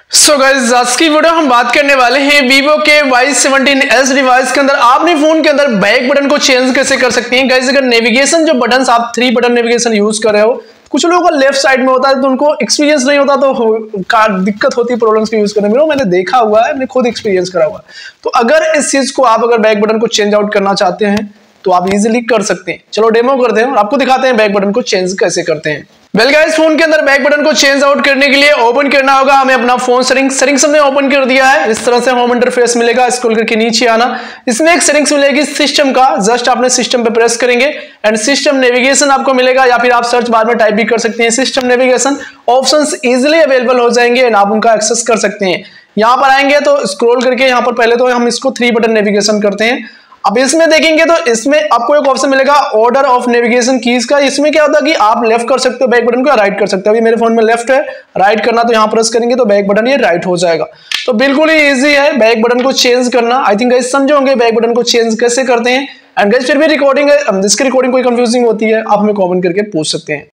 So guys आज की video हम बात करने वाले हैं Vivo के Y17s डिवाइस के अंदर आप अपने फोन के अंदर बैक बटन को चेंज कैसे कर सकते हैं। गाइस अगर नेविगेशन जो बटन आप 3 बटन नेविगेशन यूज कर रहे हो, कुछ लोगों का लेफ्ट साइड में होता है तो उनको एक्सपीरियंस नहीं होता तो दिक्कत होती है प्रॉब्लम्स को यूज करने में। मैंने देखा हुआ है, मैंने खुद एक्सपीरियंस करा हुआ है। तो अगर इस चीज को आप अगर बैक बटन को चेंज आउट करना चाहते हैं तो आप इजीली कर सकते हैं। चलो डेमो करते हैं और आपको दिखाते हैं बैक बटन को चेंज कैसे करते हैं। वेल गाइस फोन के अंदर बैक बटन को चेंज आउट करने के लिए ओपन करना होगा हमें अपना फोन सेटिंग्स हमने ओपन कर दिया है। इस तरह से होम इंटरफेस मिलेगा, स्क्रॉल करके नीचे आना, इसमें एक सेटिंग्स मिलेगी सिस्टम का, जस्ट आपने सिस्टम पे प्रेस करेंगे एंड सिस्टम नेविगेशन आपको मिलेगा, या फिर आप सर्च बार में टाइप भी कर सकते हैं system navigation. Options easily available हो जाएंगे एंड आप उनका एक्सेस कर सकते हैं। यहाँ पर आएंगे तो स्क्रॉल करके यहाँ पर पहले तो हम इसको 3 बटन नेविगेशन करते हैं। अब इसमें देखेंगे तो इसमें आपको एक ऑप्शन मिलेगा ऑर्डर ऑफ नेविगेशन कीज का। इसमें क्या होता है कि आप लेफ्ट कर सकते हो बैक बटन को, राइट कर सकते हो। अभी मेरे फोन में लेफ्ट है, राइट करना तो यहाँ प्रेस करेंगे तो बैक बटन ये राइट हो जाएगा। तो बिल्कुल ही इजी है बैक बटन को चेंज करना। आई थिंक गाइस समझे होंगे बैक बटन को चेंज कैसे करते हैं। एंड गाइस फिर भी रिकॉर्डिंग है, जिसकी रिकॉर्डिंग कोई कंफ्यूजिंग होती है आप हमें कमेंट करके पूछ सकते हैं।